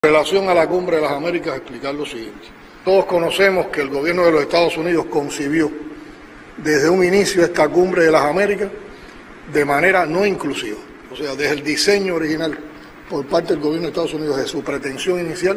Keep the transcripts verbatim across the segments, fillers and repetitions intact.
En relación a la Cumbre de las Américas, explicar lo siguiente. Todos conocemos que el gobierno de los Estados Unidos concibió desde un inicio esta Cumbre de las Américas de manera no inclusiva. O sea, desde el diseño original por parte del gobierno de Estados Unidos, de su pretensión inicial,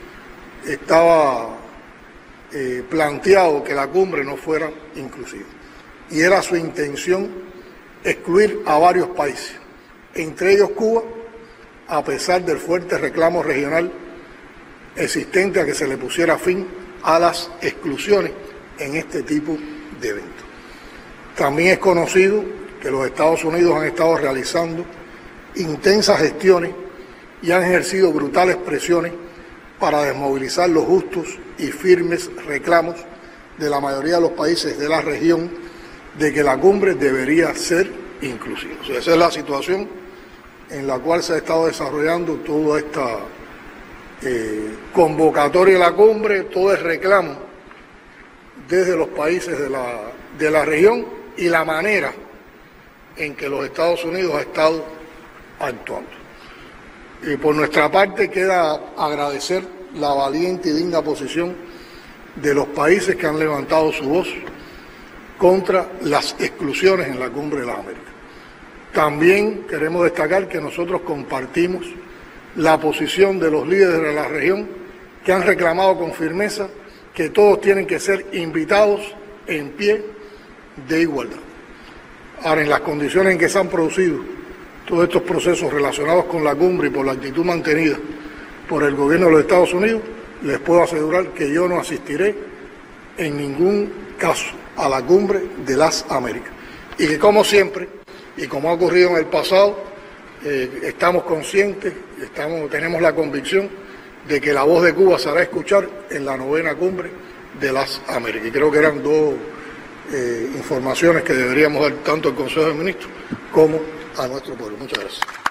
estaba eh, planteado que la cumbre no fuera inclusiva. Y era su intención excluir a varios países, entre ellos Cuba, a pesar del fuerte reclamo regional existente a que se le pusiera fin a las exclusiones en este tipo de eventos. También es conocido que los Estados Unidos han estado realizando intensas gestiones y han ejercido brutales presiones para desmovilizar los justos y firmes reclamos de la mayoría de los países de la región de que la cumbre debería ser inclusiva. O sea, esa es la situación en la cual se ha estado desarrollando toda esta eh, convocatoria de la cumbre, todo el reclamo desde los países de la, de la región y la manera en que los Estados Unidos ha estado actuando. Y por nuestra parte queda agradecer la valiente y digna posición de los países que han levantado su voz contra las exclusiones en la Cumbre de las Américas. También queremos destacar que nosotros compartimos la posición de los líderes de la región que han reclamado con firmeza que todos tienen que ser invitados en pie de igualdad. Ahora, en las condiciones en que se han producido todos estos procesos relacionados con la cumbre y por la actitud mantenida por el gobierno de los Estados Unidos, les puedo asegurar que yo no asistiré en ningún caso a la Cumbre de las Américas. Y que, como siempre, y como ha ocurrido en el pasado, eh, estamos conscientes, estamos, tenemos la convicción de que la voz de Cuba se hará escuchar en la novena Cumbre de las Américas. Y creo que eran dos eh, informaciones que deberíamos dar tanto al Consejo de Ministros como a nuestro pueblo. Muchas gracias.